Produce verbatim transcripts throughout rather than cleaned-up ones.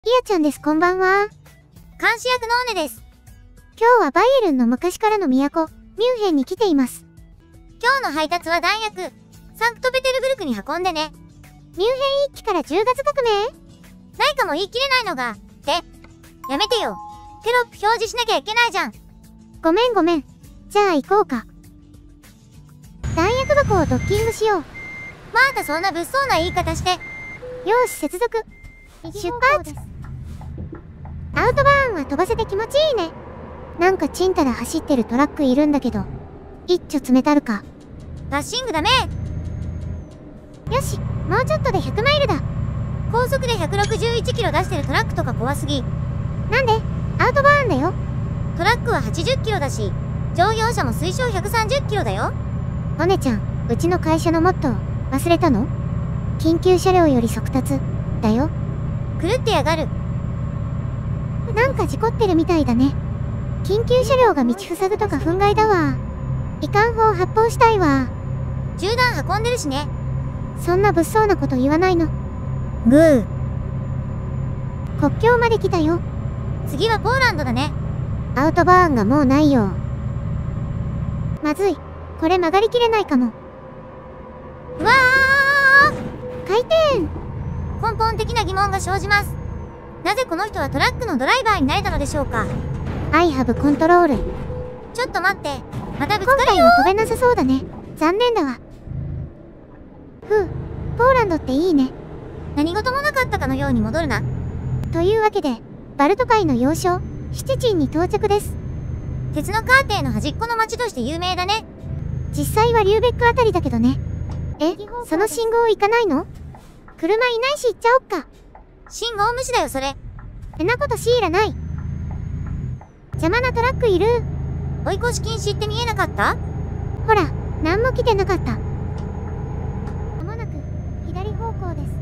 イヤちゃんです、こんばんは。 監視役のオネです。 今日はバイエルンの昔からの都、ミュンヘンに来ています。 今日の配達は弾薬、サンクトペテルブルクに運んでね。 ミュンヘン一揆からじゅうがつ革命？ ないかも言い切れないのが、って。やめてよ。テロップ表示しなきゃいけないじゃん。 ごめんごめん。じゃあ行こうか。弾薬箱をドッキングしよう。 またそんな物騒な言い方して。 よーし、接続。出発。アウトバーンは飛ばせて気持ちいいね。なんかチンタラ走ってるトラックいるんだけど。一丁詰めたるか。 ラッシングダメ。 よし、もうちょっとでひゃくマイルだ。 高速でひゃくろくじゅういちキロ出してるトラックとか怖すぎ。 なんで？アウトバーンだよ。 トラックははちじゅっキロだし、乗用車も推奨ひゃくさんじゅっキロだよ。 お姉ちゃん、うちの会社のモットー、忘れたの？緊急車両より速達、だよ。 狂ってやがる。 なんか事故ってるみたいだね。緊急車両が道塞ぐとか憤慨だわ。いかん方発砲したいわ。 銃弾運んでるしね。 そんな物騒なこと言わないの。 グー。 国境まで来たよ。 次はポーランドだね。 アウトバーンがもうないよ。まずい。これ曲がりきれないかも。 うわー！回転！ 根本的な疑問が生じます。なぜこの人はトラックのドライバーになれたのでしょうか。 I have control。 ちょっと待って。またぶつかるよ。 今回は飛べなさそうだね。残念だわ。ふう、ポーランドっていいね。 何事もなかったかのように戻るな。 というわけで、バルト海の要衝、シチチンに到着です。 鉄のカーテンの端っこの町として有名だね。 実際はリューベックあたりだけどね。え、その信号行かないの？車いないし行っちゃおっか。 信号無視だよそれ。 てなことシーラない。邪魔なトラックいる。 追い越し禁止って見えなかった？ ほら、何も来てなかった。まもなく、左方向です。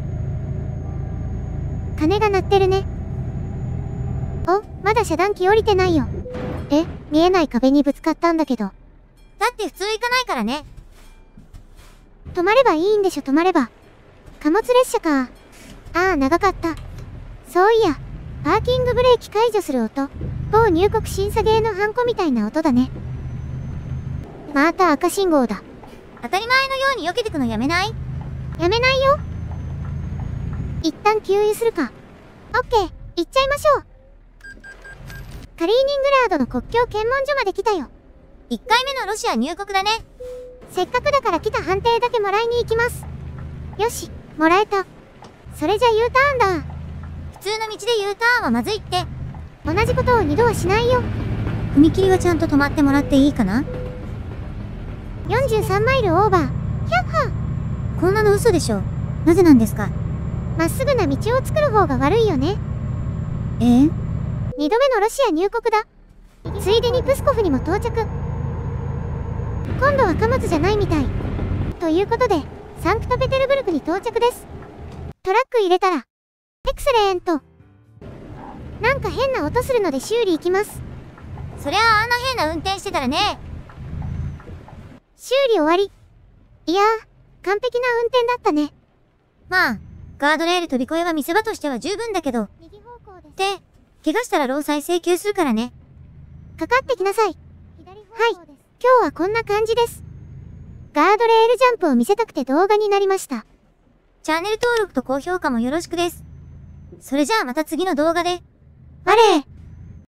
鐘が鳴ってるね。お、まだ遮断機降りてないよ。え、見えない壁にぶつかったんだけど。 だって普通行かないからね。 止まればいいんでしょ、止まれば。貨物列車か。ああ、長かった。そういや、パーキングブレーキ解除する音。某入国審査ゲーのハンコみたいな音だね。また赤信号だ。 当たり前のように避けてくのやめない？ やめないよ。一旦給油するか。オッケー、行っちゃいましょう。カリーニングラードの国境検問所まで来たよ。 いっかいめのロシア入国だね。 せっかくだから来た判定だけもらいに行きます。よし、もらえた。それじゃ U ターンだ。 普通の道で U ターンはまずいって。 同じことを二度はしないよ。 踏切はちゃんと止まってもらっていいかな？ よんじゅうさんマイルオーバー。ひゃっは。 こんなの嘘でしょ。なぜなんですか？ まっすぐな道を作る方が悪いよね。 えー、 二度目のロシア入国だ。ついでにプスコフにも到着。今度は貨物じゃないみたい。ということで、サンクトペテルブルクに到着です。トラック入れたら、エクセレント。なんか変な音するので修理行きます。 そりゃああんな変な運転してたらね。 修理終わり。いやー、完璧な運転だったね。 まあ、ガードレール飛び越えは見せ場としては十分だけど。 右方向です。 で、怪我したら労災請求するからね。 かかってきなさい。はい、今日はこんな感じです。ガードレールジャンプを見せたくて動画になりました。 チャンネル登録と高評価もよろしくです。それじゃあまた次の動画で。 バレー。